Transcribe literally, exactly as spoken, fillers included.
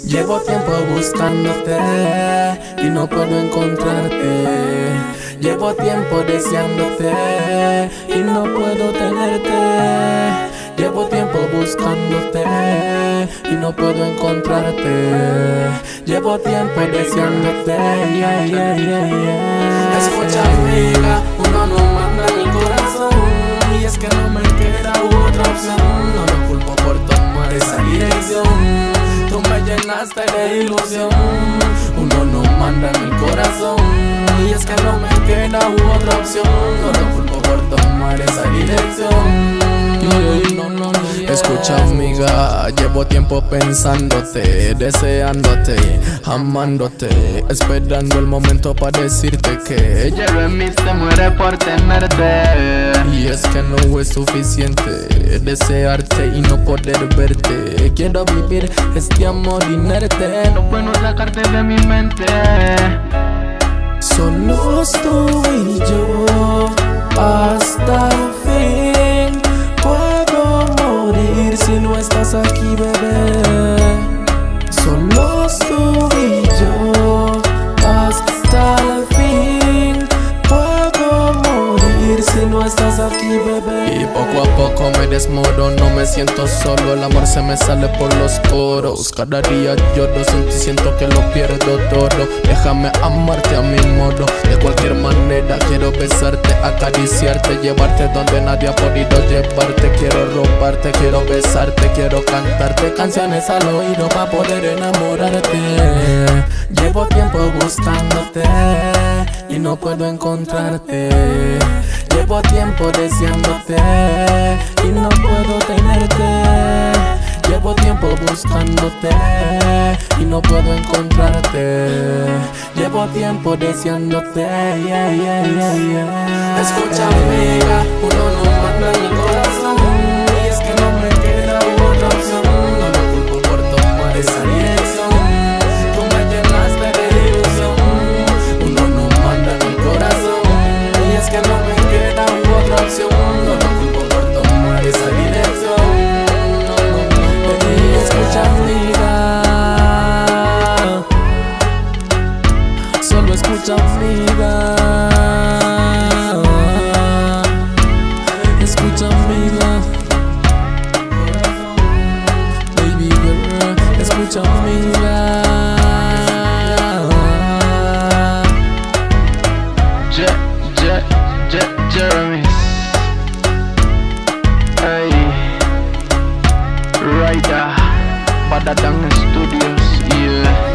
Llevo tiempo buscándote y no puedo encontrarte. Llevo tiempo deseándote y no puedo tenerte. Llevo tiempo buscándote y no puedo encontrarte. Llevo tiempo deseándote, yeah, yeah, yeah, yeah. Escucha, amiga, uno no manda en el corazón, y es que no me queda otra opción. No lo culpo por tomar esa dirección. Tú me llenaste de ilusión. Uno no manda en el corazón, y es que no me queda otra opción. No lo culpo por tomar esa dirección. No, no, no, yeah. Escucha, amiga, llevo tiempo pensándote, deseándote, amándote, esperando el momento para decirte que Llevo en mí se muere por tenerte. Y es que no es suficiente desearte y no poder verte. Quiero vivir este amor inerte. No puedo sacarte de mi mente. Solo tú y yo hasta el fin. Puedo morir si no estás aquí, bebé. Solo tú y yo hasta el fin. Puedo morir si no estás aquí, bebé. Y poco a poco me desmoro, no me siento solo. El amor se me sale por los poros. Cada día lloro, siento, siento que lo pierdo todo. Déjame amarte a mi modo. De cualquier manera quiero besarte, acariciarte, llevarte donde nadie ha podido llevarte. Quiero robarte, quiero besarte, quiero cantarte canciones al oído para poder enamorarte. Llevo tiempo buscándote y no puedo encontrarte. Llevo tiempo deseándote y no puedo tenerte. Llevo tiempo buscándote y no puedo encontrarte. Llevo tiempo deseándote, yeah, yeah, yeah, yeah. Escucha, amiga, uno no manda en el corazón, y es que no me queda otra opción. No lo culpo por tomar esa dirección. Tú me llenaste de ilusión. Uno no manda en el corazón, y es que no me queda otra opción. No lo culpo por tomar esa dirección. No, no, no, baby, escucha, amiga. Solo escucha, amiga. Escucha, amiga. Baby girl, escucha, amiga. Je, je, je, Jeremy's. Hey, Ryder, Badadang Studios, yeah.